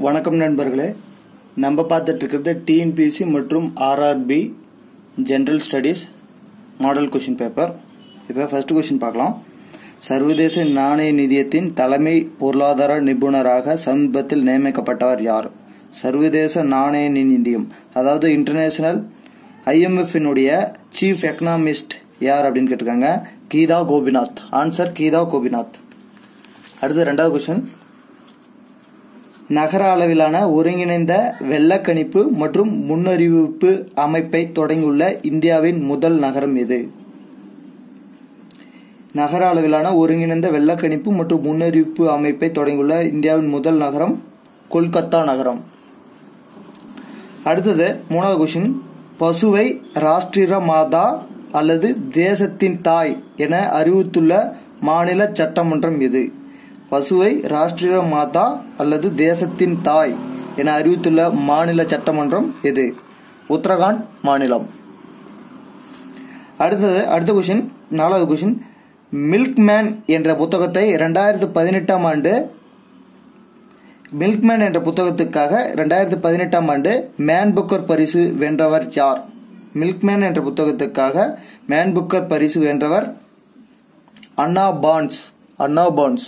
வணக்கம் நண்பர்களே, நம்ம பார்த்துட்டு இருக்கிறது டிஎன்பிஎஸ்சி மற்றும் RRB general studies model question paper. இப்போ ஃபர்ஸ்ட் கொஷின் பார்க்கலாம். சர்வதேச நாணய நிதியத்தின் தலைமை பொருளாதார நிபுணராக சமீபத்தில் நியமிக்கப்பட்டவர் யார்? சர்வதேச நாணய நிதியம், அதாவது இன்டர்நேஷனல் IMFனுடைய சீஃப் எக்கனாமிஸ்ட் யார் அப்படின்னு கேட்டிருக்காங்க. கீதா கோபிநாத். ஆன்சர் கீதா கோபிநாத். அடுத்து ரெண்டாவது கொஸ்டின். நகர அளவிலான ஒருங்கிணைந்த வெள்ளக்கணிப்பு மற்றும் முன்னறிவிப்பு அமைப்பை தொடங்கியுள்ள இந்தியாவின் முதல் நகரம் எது? நகர அளவிலான ஒருங்கிணைந்த வெள்ளக்கணிப்பு மற்றும் முன்னறிவிப்பு அமைப்பை தொடங்கியுள்ள இந்தியாவின் முதல் நகரம் கொல்கத்தா நகரம். அடுத்தது மூணாவது கொஸ்டின். பசுவை ராஷ்டிர மாதா அல்லது தேசத்தின் தாய் என அறிவித்துள்ள மாநில சட்டமன்றம் எது? பசுவை ராஷ்டிர மாதா அல்லது தேசத்தின் தாய் என அறிவித்துள்ள மாநில சட்டமன்றம் எது? உத்தரகாண்ட் மாநிலம். அடுத்த கொஸ்டின், நாலாவது கொஸ்டின். மில்க்மேன் என்ற புத்தகத்தை 2018ஆம் ஆண்டு மில்க்மேன் என்ற புத்தகத்துக்காக 2018ஆம் ஆண்டு மேன் புக்கர் பரிசு வென்றவர் யார்? மில்க்மேன் என்ற புத்தகத்துக்காக மேன் புக்கர் பரிசு வென்றவர் அண்ணா பான்ஸ்.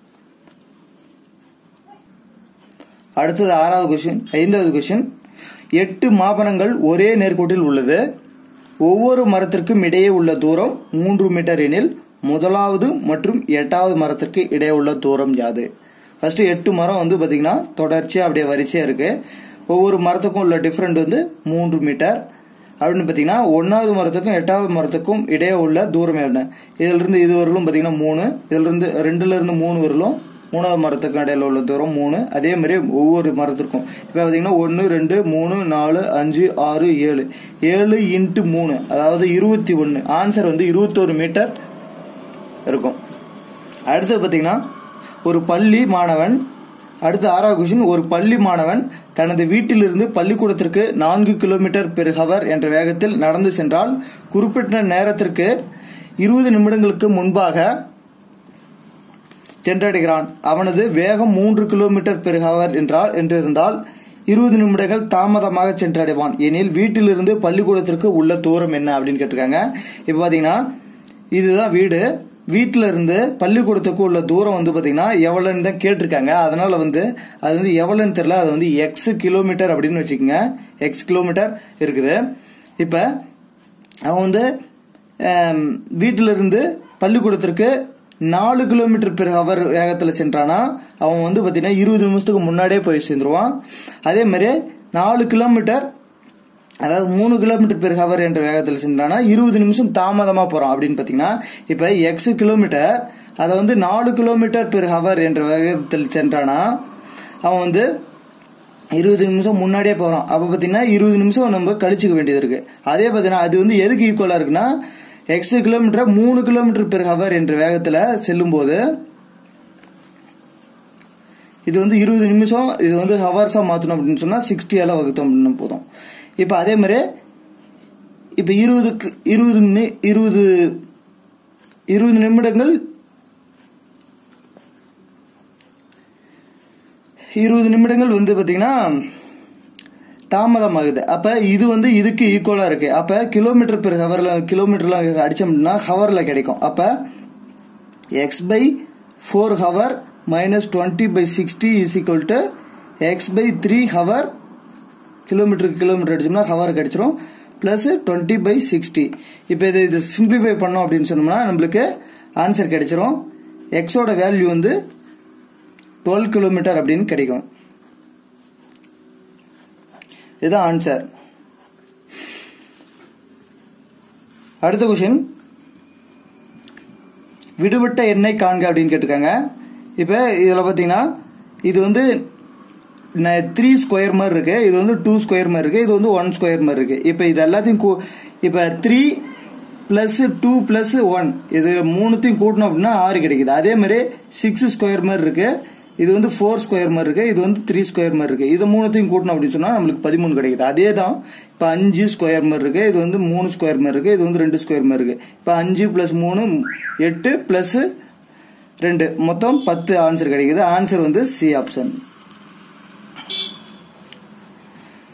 அடுத்தது ஐந்தாவது கொஸ்டின். 8 மாபனங்கள் ஒரே நேர்கோட்டில் உள்ளது. ஒவ்வொரு மரத்திற்கும் இடையே உள்ள தூரம் 3 மீட்டர் எனில் முதலாவது மற்றும் 8வது மரத்திற்கு இடையே உள்ள தூரம் யாது? ஃபர்ஸ்ட் 8 மரம் பாத்தீங்கன்னா தொடர்ச்சியா அப்படியே வரிசையா இருக்கு. ஒவ்வொரு மரத்துக்கும் உள்ள டிஃபரெண்ட் 3 மீட்டர் அப்படின்னு பாத்தீங்கன்னா 1வது மரத்துக்கும் 8வது மரத்துக்கும் இடையே உள்ள தூரம் என்ன? இதுல இருந்து இது வரலும் பாத்தீங்கன்னா 3, இதுல இருந்து 2ல இருந்து 3 வரலும் 3வது மரத்துக்கு இடையில உள்ள தூரம் 3. அதே மாதிரி ஒவ்வொரு மரத்திற்கும் இப்ப பாத்தீங்கன்னா 1 2 3 4 5 6 7 7 × 3 அதாவது 21. ஆன்சர் 21 மீட்டர் இருக்கும். அடுத்து பாத்தீங்கன்னா ஒரு பள்ளி மாணவன். அடுத்து 6வது கொஸ்டின். ஒரு பள்ளி மாணவன் தனது வீட்டிலிருந்து பள்ளிக்கூடத்திற்கு 4 km/h என்ற வேகத்தில் நடந்து சென்றால் குறிப்பிட்ட நேரத்திற்கு 20 நிமிடங்களுக்கு முன்பாக சென்றடைகிறான். அவனது வேகம் 3 km/h என்றிருந்தால் 20 நிமிடங்கள் தாமதமாக சென்றடைவான் எனில் வீட்டிலிருந்து பள்ளிக்கூடத்திற்கு உள்ள தூரம் என்ன அப்படின்னு கேட்டிருக்காங்க. இப்ப பாத்தீங்கன்னா இதுதான் வீடு. வீட்டில இருந்து பள்ளிக்கூடத்துக்கு உள்ள தூரம் பாத்தீங்கன்னா எவ்வளவுன்னு தான் கேட்டிருக்காங்க. அதனால அது எவ்வளவுன்னு தெரியல. அது X கிலோமீட்டர் அப்படின்னு வச்சுக்கோங்க. X கிலோமீட்டர் இருக்குது. இப்ப அவன் வீட்டில இருந்து பள்ளிக்கூடத்திற்கு 4 km/h வேகத்துல சென்றானா அவன் பாத்தீங்கன்னா 20 நிமிஷத்துக்கு முன்னாடியே போய் சேர்ந்துருவான். அதே மாதிரி 4 கிலோமீட்டர் அதாவது 3 km/h என்ற வேகத்தில் சென்றானா 20 நிமிஷம் தாமதமா போறான் அப்படின்னு பாத்தீங்கன்னா இப்ப X கிலோமீட்டர் அதை 4 km/h என்ற வேகத்தில் சென்றானா அவன் 20 நிமிஷம் முன்னாடியே போறான். அப்ப பாத்தீங்கன்னா 20 நிமிஷம் நம்ம கழிச்சுக்க வேண்டியது இருக்கு. அதே பாத்தீங்கன்னா அது எதுக்கு ஈக்குவலா இருக்குன்னா X கிலோமீட்டர் 3 km/h என்ற வேகத்துல செல்லும் போது இது 20 நிமிஷம் இது ஹவர்ஸா மாத்தணும் அப்படின்னு சொன்னா 60ஆல வகுத்தோம் அப்படின்னு போதும். இப்ப அதே மாதிரி இப்ப 20 நிமிடங்கள் 20 நிமிடங்கள் பாத்தீங்கன்னா தாமதமாகுது. அப்ப இது இதுக்கு ஈக்குவலா இருக்கு. அப்ப கிலோமீட்டர்ல அடிச்சோம்னா ஹவர்ல கிடைக்கும். அப்ப X/4 hour -20/60 X/3 hour. Kilometre அடிச்சோம்னா ஹவர் கிடைச்சிரும் பிளஸ் 20/60. இப்ப இது சிம்பிளிஃபை பண்ணோம் அப்படின்னு சொன்னோம்னா நம்மளுக்கு ஆன்சர் கிடைச்சிரும். எக்ஸோட வேல்யூ 12 கிலோமீட்டர் அப்படின்னு கிடைக்கும். இதுதான் ஆன்சர். அடுத்த கொஸ்டின். விடுபட்ட எண்ணை காண்க அப்படின்னு கேட்டிருக்காங்க. இப்ப இதுல பாத்தீங்கன்னா இது 3 ஸ்கொயர் மாதிரி இருக்கு. இது 2 ஸ்கொயர் மாதிரி இருக்கு. இது 1 ஸ்கொயர் மாதிரி இருக்கு. இப்ப இது எல்லாத்தையும் இப்ப 3 + 2 + 1 இது மூணுத்தையும் கூட்டணும் அப்படின்னா 6 கிடைக்குது. அதே மாதிரி 6 ஸ்கொயர் மாதிரி இருக்கு. இது 4 ஸ்கொயர் மாதிரி இருக்கு. இது 3 ஸ்கொயர் மாதிரி இருக்கு. இது மூணுத்தையும் கூட்டணும் அப்படின்னு சொன்னா நம்மளுக்கு 13 கிடைக்குது. அதே தான் இப்ப 5 ஸ்கொயர் மாதிரி இருக்கு. இது 3 ஸ்கொயர் மாதிரி இருக்கு. இது 2 ஸ்கொயர் மாதிரி இருக்கு. இப்ப 5 + 3 8 + 2 மொத்தம் 10 ஆன்சர் கிடைக்குது. Answer C option.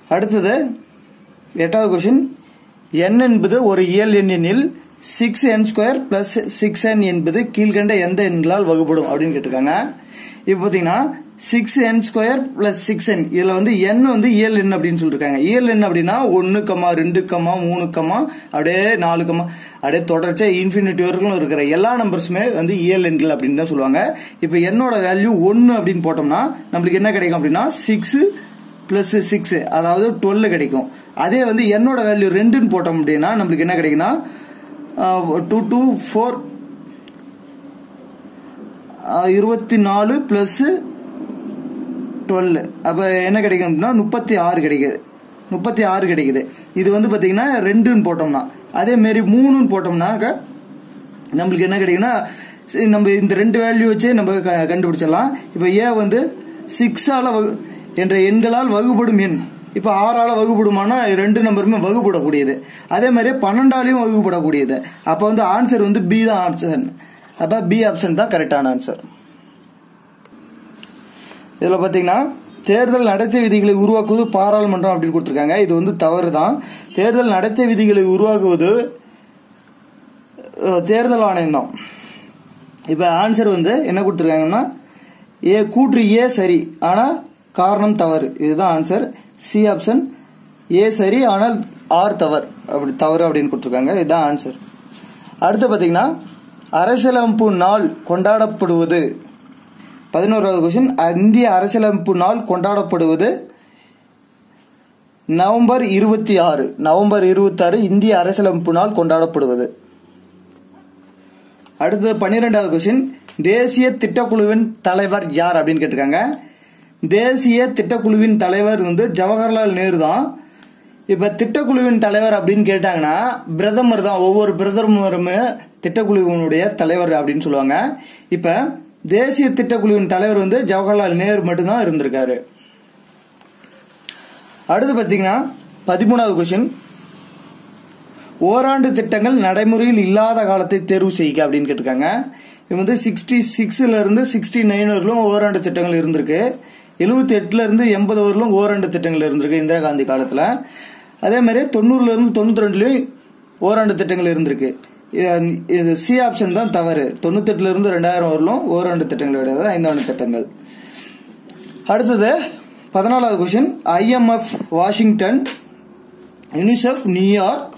அடுத்தது 8வது क्वेश्चन n என்பது ஒரு இயல் எண்ணில் 6n² plus 6n என்பது கீழ்கண்ட எந்த எண்களால் வகுப்படும் அப்படின்னு கேட்டிருக்காங்க. இப்போ பார்த்தீங்கன்னா 6n² plus 6n இதுல வந்து n வந்து இயல் எண் அப்படின்னு சொல்லிருக்காங்க. இயல் எண் அப்படின்னா 1, 2, 3, அப்படியே 4, அப்படியே தொடர்ச்சியா இன்ஃபினிட்டி வரைக்கும் இருக்கிற எல்லா நம்பர்ஸுமே வந்து இயல் எண்கள் அப்படின்னு தான் சொல்லுவாங்க. இப்போ என்னோட வேல்யூ 1 அப்படின்னு போட்டோம்னா நம்மளுக்கு என்ன கிடைக்கும் அப்படின்னா 6 plus 6 அதாவது 12 கிடைக்கும். அதே வந்து என்னோட வேல்யூ 2ன்னு போட்டோம் அப்படின்னா நம்மளுக்கு என்ன கிடைக்குன்னா 2 2 4 24 plus 12 அப்ப என்ன கிடைக்கும் அப்படின்னா 36 கிடைக்குது. இது வந்து பாத்தீங்கன்னா 2ன்னு போட்டோம்னா அதே மாதிரி 3ன்னு போட்டோம்னா நம்மளுக்கு என்ன கிடைக்குன்னா நம்ம இந்த 2 வேல்யூ வச்சு நம்ம கண்டுபிடிச்சிடலாம். இப்ப ஏ வந்து 6 என்ற எண்களால் வகுப்படும் எண் இப்ப 6 வகுப்படுமானா 2 நம்பருமே வகுப்படக்கூடியது. அதே மாதிரி 12 வகுப்படக்கூடியது. அப்ப வந்து ஆன்சர் வந்து பி தான் ஆப்ஷன். அப்ப பி ஆப்ஷன் தான் கரெக்டான ஆன்சர். இதுல பாத்தீங்கன்னா தேர்தல் நடத்தை விதிகளை உருவாக்குவது பாராளுமன்றம் அப்படின்னு கொடுத்திருக்காங்க. இது வந்து தவறு தான். தேர்தல் நடத்தை விதிகளை உருவாக்குவது தேர்தல் ஆணையம் தான். இப்ப ஆன்சர் வந்து என்ன கொடுத்திருக்காங்கன்னா கூற்று ஏ சரி ஆனா காரணம் தவறு. இதுதான் ஆன்சர். சி ஆப்ஷன் ஏ சரி ஆனால் ஆர் தவறு அப்படின்னு கொடுத்திருக்காங்க. இதுதான் ஆன்சர். அடுத்து பாத்தீங்கன்னா அரசியலமைப்பு நாள் கொண்டாடப்படுவது 11வது क्वेश्चन இந்திய அரசியலமைப்பு நாள் கொண்டாடப்படுவது நவம்பர் 26 இந்திய அரசியலமைப்பு நாள் கொண்டாடப்படுவது. அடுத்து 12வது क्वेश्चन தேசிய திட்டக்குழுவின் தலைவர் யார் அப்படின்னு கேட்டிருக்காங்க. தேசிய திட்டக்குழுவின் தலைவர் வந்து ஜவஹர்லால் நேரு தான். இப்ப திட்டக்குழுவின் தலைவர் அப்படின்னு கேட்டாங்கன்னா பிரதமர் தான். ஒவ்வொரு பிரதமருமே திட்டக்குழுவினுடைய தலைவர் அப்படின்னு சொல்லுவாங்க. இப்ப தேசிய திட்டக்குழுவின் தலைவர் வந்து ஜவஹர்லால் நேரு மட்டும்தான் இருந்திருக்காரு. அடுத்து பாத்தீங்கன்னா 13வது क्वेश्चन ஓராண்டு திட்டங்கள் நடைமுறையில் இல்லாத காலத்தை தேர்வு செய்க அப்படின்னு கேட்டிருக்காங்க. இது வந்து 66 இருந்து 69 வரலும் ஓராண்டு திட்டங்கள் இருந்திருக்கு. 78 இருந்து 80 வரலும் ஓராண்டு திட்டங்கள் இருந்திருக்கு இந்திரா காந்தி காலத்துல. அதே மாதிரி 90 இருந்து 92 ஓராண்டு திட்டங்கள் இருந்திருக்கு. இது சி ஆப்ஷன் தான் தவறு. 98 இருந்து 2000 வரலும் ஓராண்டு திட்டங்கள் கிடையாது, 5 ஆண்டு திட்டங்கள். அடுத்தது 14வது क्वेश्चन IMF வாஷிங்டன், யூனிசெஃப் நியூயார்க்,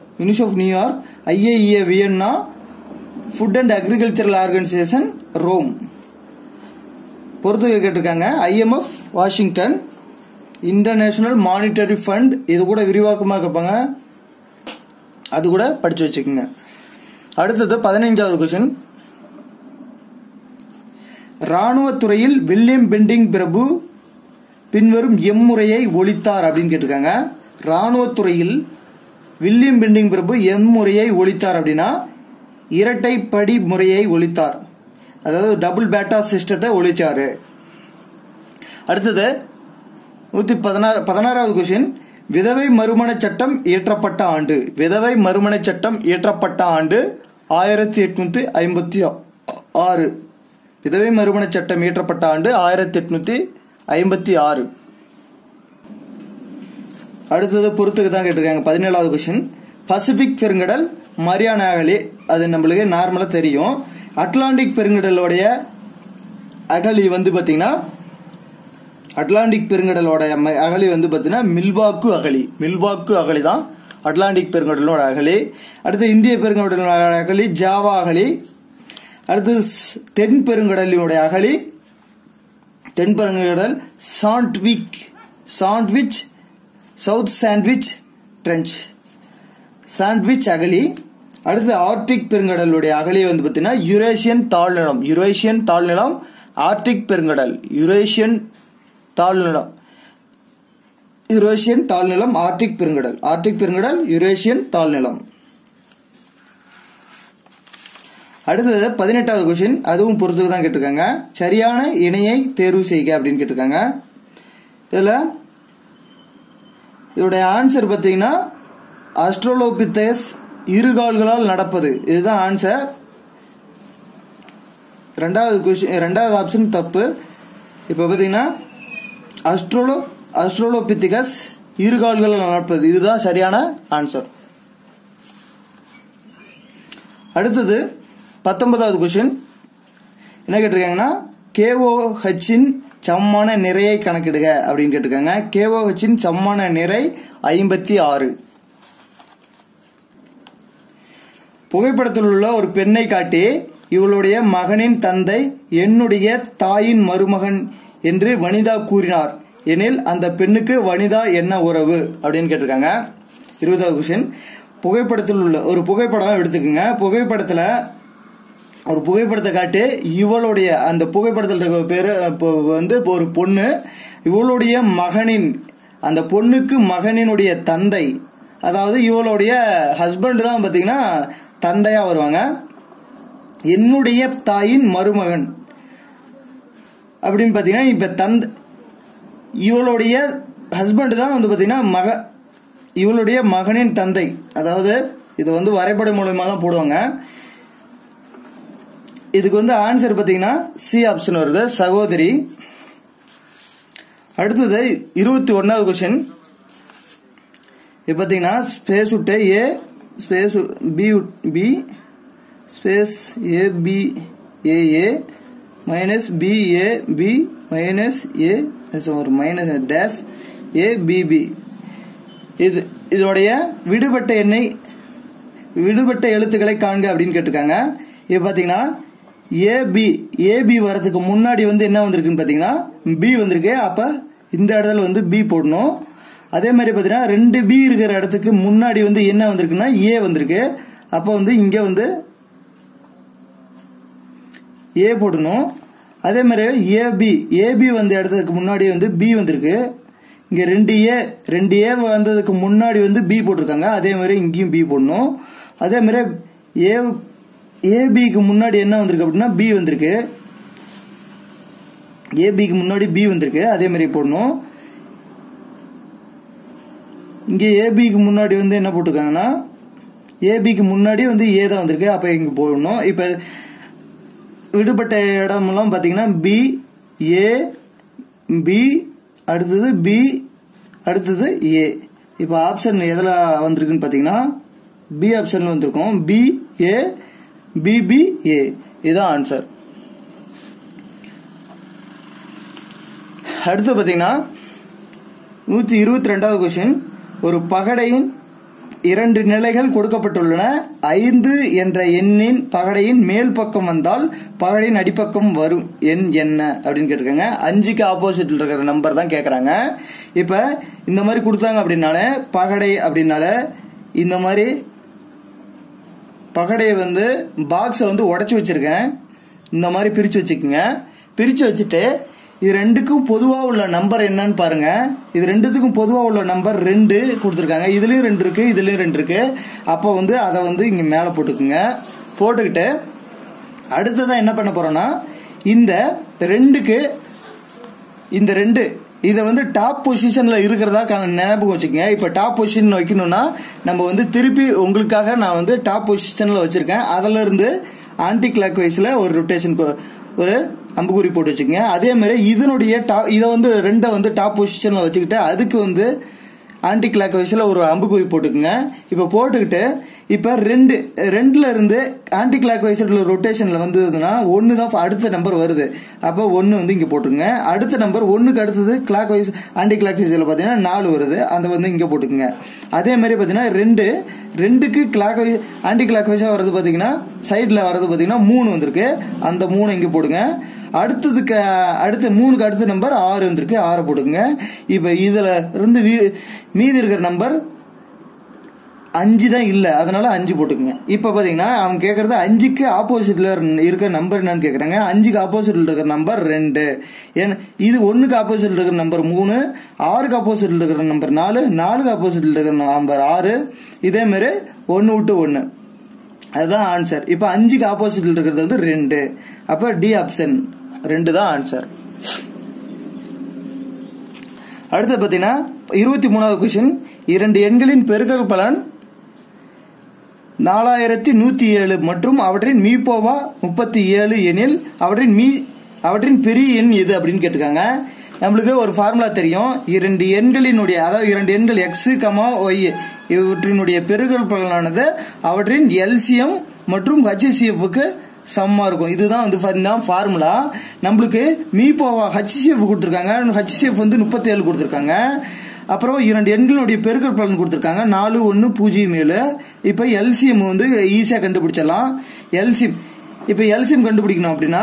IAEA Vienna, food and agricultural organisation Rome. பொறுத்து கேட்டிருக்காங்க. IMF Washington, international monetary fund இது கூட விரிவாக்கமாக கேட்பாங்க, அது கூட படிச்சு வச்சுக்கோங்க. அடுத்தது 15வது क्वेश्चन ராணுவத்துறையில் வில்லியம் பெண்டிங் பிரபு பின்வரும் எம்முறையை ஒழித்தார் அப்படின்னு கேட்டிருக்காங்க. ராணுவத்துறையில் வில்லியம் பெண்டிங் பிரபு எம்முறையை ஒழித்தார் அப்படின்னா இரட்டை படி முறையை ஒழித்தார். அதாவது டபுள் பேட்டா சிஸ்டத்தை ஒழிச்சாரு. அடுத்தது 16வது क्वेश्चन விதவை மறுமண சட்டம் இயற்றப்பட்ட ஆண்டு. விதவை மறுமண சட்டம் இயற்றப்பட்ட ஆண்டு 1856. விதவை மறுமண சட்டம் இயற்றப்பட்ட ஆண்டு 1856. அடுத்தது பொறுத்துக்கு தான் கேட்டிருக்காங்க. 17வது क्वेश्चन பசிபிக் பெருங்கடல், மரியானா அகழி அது நம்மளுக்கு நார்மலா தெரியும். அட்லாண்டிக் பெருங்கடலோடைய அகழி வந்து பாத்தீங்கன்னா அட்லாண்டிக் பெருங்கடலோட அகழி வந்து பாத்தீங்கன்னா மில்வாக்கு அகழி தான் அட்லாண்டிக் பெருங்கடலோட அகழி. அடுத்து இந்திய பெருங்கடலோட அகழி ஜாவா அகழி. அடுத்து தென் பெருங்கடலினுடைய அகழி, தென் பெருங்கடல் sandwich south sandwich trench sandwich அகழி. அடுத்து ஆர்டிக் பெருங்கடலுடைய அகழி வந்து பாத்தீங்கன்னா யுரேஷியன் தாழ்நிலம் ஆர்டிக் பெருங்கடல் யுரேஷியன் தாழ்நிலம் ஆர்டிக் பெருங்கடல் யுரேஷியன் தாழ்நிலம். அடுத்தது 18வது क्वेश्चन அதுவும் பொறுத்துக்கு தான் கேட்டிருக்காங்க. சரியான இணையை தேர்வு செய்க அப்படின்னு கேட்டிருக்காங்க. இதோட ஆன்சர் பாத்தீங்கன்னா ஆஸ்ட்ரோலோபித்தஸ் இருகால்களால் நடப்பது. இதுதான் ஆன்சர். ரெண்டாவது ஆப்ஷன் தப்பு. இப்ப பாத்தீங்கன்னா ஆஸ்ட்ரோலோபித்திகஸ் இருகால்கள் நடப்பது. இதுதான் சரியான ஆன்சர். அடுத்தது 19வது கொஸ்டின் என்ன கேட்டிருக்காங்கன்னா, KOH இன் சமமான நிறையை கணக்கிடுக அப்படின்னு கேட்டிருக்காங்க. KOH இன் சமமான நிறை 56. புகைப்படத்தில் உள்ள ஒரு பெண்ணை காட்டி இவளுடைய மகனின் தந்தை என்னுடைய தாயின் மருமகன் என்று வனிதா கூறினார் எனில் அந்த பெண்ணுக்கு வனிதா என்ன உறவு அப்படின்னு கேட்டிருக்காங்க. 20வது கொஸ்டின், புகைப்படத்தில் உள்ள ஒரு புகைப்படம் எடுத்துக்கோங்க. புகைப்படத்தில் ஒரு புகைப்படத்தை காட்டி இவளுடைய அந்த புகைப்படத்தில் இருக்க பேரு வந்து ஒரு பொண்ணு, இவளுடைய மகனின் அந்த பொண்ணுக்கு மகனினுடைய தந்தை, அதாவது இவளுடைய ஹஸ்பண்ட் தான் பார்த்தீங்கன்னா தந்தையா வருவாங்க. என்னுடைய தாயின் மருமகன் அப்படின்னு பார்த்தீங்கன்னா இப்ப இவளுடைய ஹஸ்பண்ட் தான் வந்து பார்த்தீங்கன்னா இவளுடைய மகனின் தந்தை. அதாவது இது வந்து வரைபடம் மூலமா தான் போடுவாங்க. இதுக்கு வந்து ஆன்சர் பார்த்தீங்கன்னா சி ஆப்ஷன் வருது, சகோதரி. அடுத்தது 21வது கொஸ்டின். இப்போ பார்த்தீங்கன்னா ஸ்பேஸ் விட்டு A space B space ABAA minus BAB minus A ஒரு மைனஸ் டேஷ் ABB. இதோடைய விடுபட்ட எழுத்துக்களை காண்க அப்படின்னு கேட்டிருக்காங்க. இப்போ பார்த்தீங்கன்னா ஏபி வரதுக்கு முன்னாடி வந்து என்ன வந்திருக்குன்னு பார்த்தீங்கன்னா பி வந்திருக்கு. அப்போ இந்த இடத்துல வந்து பி போடணும். அதே மாதிரி பார்த்தீங்கன்னா 2B இருக்கிற இடத்துக்கு முன்னாடி வந்து என்ன வந்திருக்குன்னா ஏ வந்திருக்கு. அப்போ வந்து இங்கே வந்து ஏ போடணும். அதே மாதிரி ஏபி வந்த இடத்துக்கு முன்னாடி வந்து பி வந்திருக்கு. இங்கே 2A வந்ததுக்கு முன்னாடி வந்து பி போட்டிருக்காங்க. அதே மாதிரி இங்கேயும் பி போடணும். அதே மாதிரி ஏபிக்கு முன்னாடி என்ன வந்திருக்கு அப்படின்னா பி வந்திருக்கு. ஏபிக்கு முன்னாடி பி வந்திருக்கு. அதே மாதிரி போடணும். இங்கே ஏபிக்கு முன்னாடி வந்து என்ன போட்டிருக்காங்கன்னா ஏபிக்கு முன்னாடி வந்து ஏ தான் வந்திருக்கு. அப்போ இங்கே போடணும். இப்போ விடுபட்ட இடமெல்லாம் பார்த்தீங்கன்னா பி அடுத்தது பி அடுத்தது ஏ. இப்போ ஆப்ஷன் எதில் வந்திருக்குன்னு பார்த்தீங்கன்னா பி ஆப்ஷன்ல வந்திருக்கும். BA BBA இதுதான் ஆன்சர். அடுத்து பார்த்தீங்கன்னா 122வது கொஸ்டின். ஒரு பகடையின் 2 நிலைகள் கொடுக்கப்பட்டுள்ளன. 5 என்ற எண்ணின் பகடையின் மேல் பக்கம் வந்தால் பகடையின் அடிப்பக்கம் வரும் எண் என்ன அப்படின்னு கேட்டிருக்காங்க. 5க்கு ஆப்போசிட்ல இருக்கிற நம்பர் தான் கேட்குறாங்க. இப்போ இந்த மாதிரி கொடுத்தாங்க அப்படின்னால பகடை அப்படின்னால இந்த மாதிரி பகடையை வந்து பாக்ஸை வந்து உடைச்சி வச்சிருக்கேன். இந்த மாதிரி பிரித்து வச்சுக்கோங்க. பிரித்து வச்சுட்டு இது ரெண்டுக்கும் பொதுவாக உள்ள நம்பர் என்னன்னு பாருங்க. இது ரெண்டுத்துக்கும் பொதுவாக உள்ள நம்பர் 2 கொடுத்துருக்காங்க. இதுலயும் 2 இருக்கு, இதுலயும் 2 இருக்கு. அப்போ வந்து அதை வந்து இங்க மேலே போட்டுக்குங்க. போட்டுக்கிட்டு அடுத்ததான் என்ன பண்ண போறோம்னா இந்த 2 இதை வந்து டாப் பொசிஷன்ல இருக்கிறதா ஞாபகம் வச்சுக்கோங்க. இப்போ டாப் பொசிஷன் வைக்கணும்னா நம்ம வந்து திருப்பி உங்களுக்காக நான் வந்து டாப் பொசிஷன்ல வச்சிருக்கேன். அதுல இருந்து ஆன்டி கிளாக் வைஸ்ல ஒரு ரொட்டேஷன் ஒரு அம்புக்குறி போட்டு வச்சுக்கோங்க. அதே மாதிரி இதனுடைய இதை வந்து 2 வந்து டாப் பொசிஷன்ல வச்சுக்கிட்டு அதுக்கு வந்து ஆன்டி கிளாக் வைஸ்ல ஒரு அம்புக்குறி போட்டுக்குங்க. இப்போ போட்டுக்கிட்டு இப்போ 2ல இருந்து ஆன்டி கிளாக் வைஸ்ல ரொட்டேஷன்ல வந்ததுன்னா 1 தான் அடுத்த நம்பர் வருது. அப்போ 1 வந்து இங்க போட்டுக்குங்க. அடுத்த நம்பர் 1க்கு அடுத்தது கிளாக் வைஸ் ஆன்டி கிளாக் வைஸ்ல பாத்தீங்கன்னா 4 வருது. அதை வந்து இங்க போட்டுக்குங்க. அதே மாதிரி பாத்தீங்கன்னா 2க்கு கிளாக் வைஸ் ஆன்டி கிளாக் வைஸா வர்றது பாத்தீங்கன்னா சைட்ல வர்றது பாத்தீங்கன்னா 3 வந்திருக்கு. அந்த 3 இங்க போடுங்க. அடுத்த 3க்கு அடுத்த நம்பர் 6 வந்திருக்கு. 6 போட்டுக்குங்க. இப்ப இதுல இருந்து மீதி இருக்கிற நம்பர் 5 தான் இல்ல, அதனால 5 போட்டுக்குங்க. இப்ப பாத்தீங்கன்னா அவங்க கேக்குறது 5க்கு ஆப்போசிட்ல இருக்கிற நம்பர் என்னன்னு கேக்குறாங்க. 5க்கு ஆப்போசிட்ல இருக்கிற நம்பர் 2. ஏன்னா இது 1க்கு ஆப்போசிட்ல இருக்கிற நம்பர் 3, 6க்கு ஆப்போசிட்ல இருக்கிற நம்பர் 4, 4க்கு ஆப்போசிட்ல இருக்கிற நம்பர் 6. இதே மாதிரி 1 விட்டு 1 அதுதான் ஆன்சர். இப்ப 5க்கு ஆப்போசிட்ல இருக்கிறது வந்து 2. அப்ப டி ஆப்ஷன் 2 தான் ஆன்சர். அடுத்து பாத்தீங்கன்னா 23வது கொஸ்டின். 2 எண்களின் பெருக்கல் பலன் 4107 மற்றும் அவற்றின் மீப்போவா 37 எனில் அவற்றின் பெரிய எண் எது அப்படின்னு கேட்டிருக்காங்க. நம்மளுக்கு ஒரு ஃபார்முலா தெரியும். இரண்டு எண்களினுடைய, அதாவது இரண்டு எண்கள் எக்ஸ் கமா ஒய் இவற்றினுடைய பெருக்கல் பலனானது அவற்றின் எல்சிஎம் மற்றும் ஹச்சிஎஃப்க்கு சமமா இருக்கும். இதுதான் வந்து ஃபார்முலா. நம்மளுக்கு மீபோவா ஹச்சிஎஃப் கொடுத்துருக்காங்க. ஹச்சிஎஃப் வந்து 37 கொடுத்துருக்காங்க. அப்புறம் இரண்டு எண்களுடைய பெருக்கல் பலன் கொடுத்துருக்காங்க 4107. இப்போ எல்சிஎம் வந்து ஈஸியாக கண்டுபிடிச்சிடலாம். இப்போ எல்சிஎம் கண்டுபிடிக்கணும் அப்படின்னா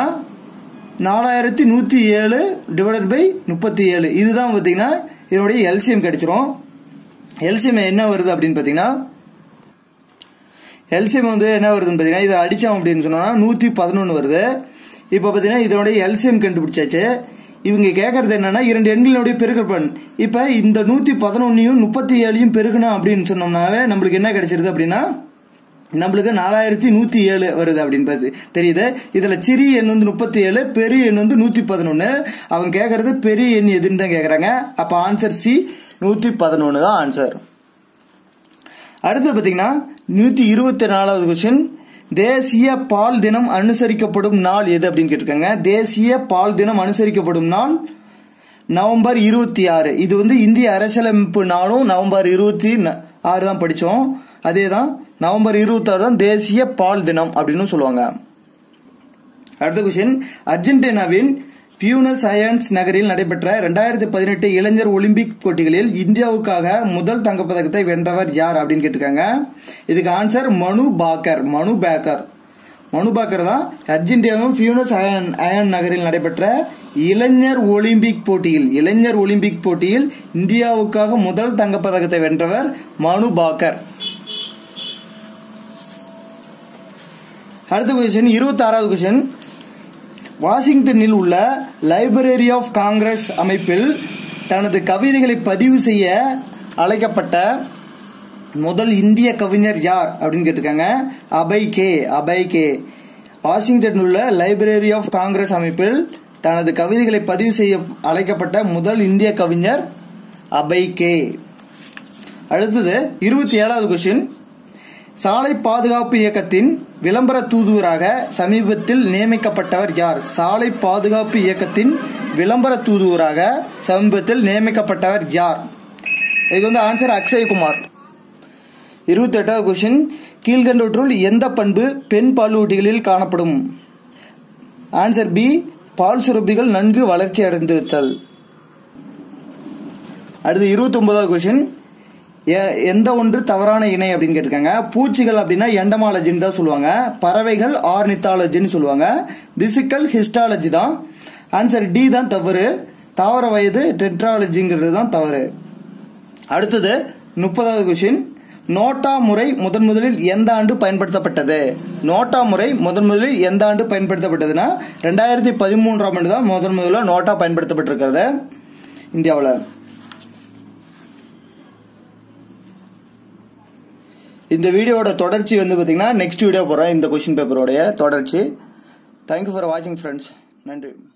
4107 டிவைடட் பை 37. இதுதான் பார்த்தீங்கன்னா இதனுடைய எல்சிஎம் கிடைச்சிரும். எல்சிஎம் என்ன வருது அப்படின்னு பார்த்தீங்கன்னா, எல்சிஎம் வந்து என்ன வருதுன்னு பார்த்தீங்கன்னா, இதை அடித்தோம் அப்படின்னு சொன்னோம்னா 111 வருது. இப்போ பார்த்தீங்கன்னா இதனுடைய எல்சிஎம் கண்டுபிடிச்சாச்சு. இவங்க கேட்கறது என்னன்னா இரண்டு எண்களுடைய பெருக்கல் பலன். இப்போ இந்த 111ஐயும் 37ஐயும் பெருக்கணும் அப்படின்னு சொன்னோம்னாவே நம்மளுக்கு என்ன கிடைச்சிருது அப்படின்னா நம்மளுக்கு 4107 வருது அப்படின்னு தெரியுது. இதுல சிறிய எண் வந்து 37, பெரிய எண் வந்து 111. அவங்க கேட்கறது பெரிய எண் எதுன்னு தான் கேட்கறாங்க. அப்ப ஆன்சர் சி 111 தான் ஆன்சர். அடுத்து பாத்தீங்கன்னா 124வது क्वेश्चन, தேசிய பால் தினம் அனுசரிக்கப்படும் நாள் எது அப்படின்னு கேட்டிருக்காங்க. தேசிய பால் தினம் அனுசரிக்கப்படும் நாள் நவம்பர் 26. இது வந்து இந்திய அரசியலமைப்பு நாளும் நவம்பர் 26 தான் படிச்சோம். அதே தான் நவம்பர் 26 தான் தேசிய பால் தினம் அப்படின்னு சொல்லுவாங்க. அடுத்த क्वेश्चन, அர்ஜென்டினாவின் பியூனஸ் அயர்ஸ் நகரில் நடைபெற்ற 2018 இளைஞர் ஒலிம்பிக் போட்டிகளில் இந்தியாவுக்காக முதல் தங்கப்பதக்கத்தை வென்றவர் யார் அப்படின்னு கேட்டிருக்காங்க. இதுக்கு ஆன்சர் மனு பாக்கர் தான். அர்ஜென்டினாவின் பியூனஸ் அயர்ஸ் நகரில் நடைபெற்ற இளைஞர் ஒலிம்பிக் போட்டியில் இந்தியாவுக்காக முதல் தங்கப்பதக்கத்தை வென்றவர் மனு பாக்கர். அடுத்த क्वेश्चन, 26வது क्वेश्चन, வாஷிங்டனில் உள்ள லைப்ரரி ஆஃப் காங்கிரஸ் அமைப்பில் தனது கவிதைகளை பதிவு செய்ய அழைக்கப்பட்ட முதல் இந்திய கவிஞர் யார் அப்படின்னு கேட்டிருக்காங்க. அபய் கே. வாஷிங்டனில் உள்ள லைப்ரரி ஆஃப் காங்கிரஸ் அமைப்பில் தனது கவிதைகளை பதிவு செய்ய அழைக்கப்பட்ட முதல் இந்திய கவிஞர் அபய் கே. அடுத்தது 27வது क्वेश्चन, சாலை பாதுகாப்பு இயக்கத்தின் விளம்பர தூதுவராக சமீபத்தில் நியமிக்கப்பட்டவர் யார்? சாலை பாதுகாப்பு இயக்கத்தின் விளம்பர தூதுவராக சமீபத்தில் நியமிக்கப்பட்டவர் யார்? இது வந்து ஆன்சர் அக்ஷய்குமார். 28வது क्वेश्चन, கீழ்கண்டவற்றுள் எந்த பண்பு பெண் பாலூட்டிகளில் காணப்படும்? ஆன்சர் பி, பால் சுரப்பிகள் நன்கு வளர்ச்சி அடைந்திருத்தல். அடுத்து 29வது क्वेश्चन, எந்த ஒன்று தவறான இணை அப்படின்னு கேட்டிருக்காங்க. பூச்சிகள் அப்படின்னா எண்டமாலஜின்னு தான் சொல்லுவாங்க. பறவைகள் ஆர்னித்தாலஜின்னு சொல்லுவாங்க. திசுக்கள் ஹிஸ்டாலஜி தான். ஆன்சர் டி தான் தவறு. தாவர வயது டெட்ராலஜிங்கிறது தான் தவறு. அடுத்தது 30வது क्वेश्चन, நோட்டா முறை முதலில் எந்த ஆண்டு பயன்படுத்தப்பட்டது? நோட்டா முறை முதலில் எந்த ஆண்டு பயன்படுத்தப்பட்டதுன்னா 2013ஆம் ஆண்டு தான் முதல்ல நோட்டா பயன்படுத்தப்பட்டிருக்கிறது இந்தியாவில். இந்த வீடியோட தொடர்ச்சி வந்து பார்த்தீங்கன்னா நெக்ஸ்ட் வீடியோ போகிறேன். இந்த क्वेश्चन பேப்பரோடைய தொடர்ச்சி. தேங்க்யூ ஃபார் வாட்சிங் ஃப்ரெண்ட்ஸ். நன்றி.